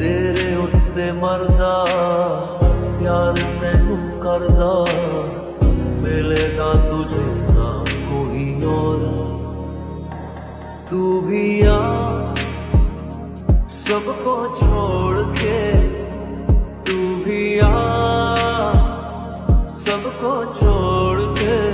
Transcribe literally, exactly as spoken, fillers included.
तेरे उत्ते मरदा प्यार तैनू करदा, मिलेगा तुझे ना कोई और। तू भी आ सबको छोड़ के, तू भी आ सबको छोड़ के।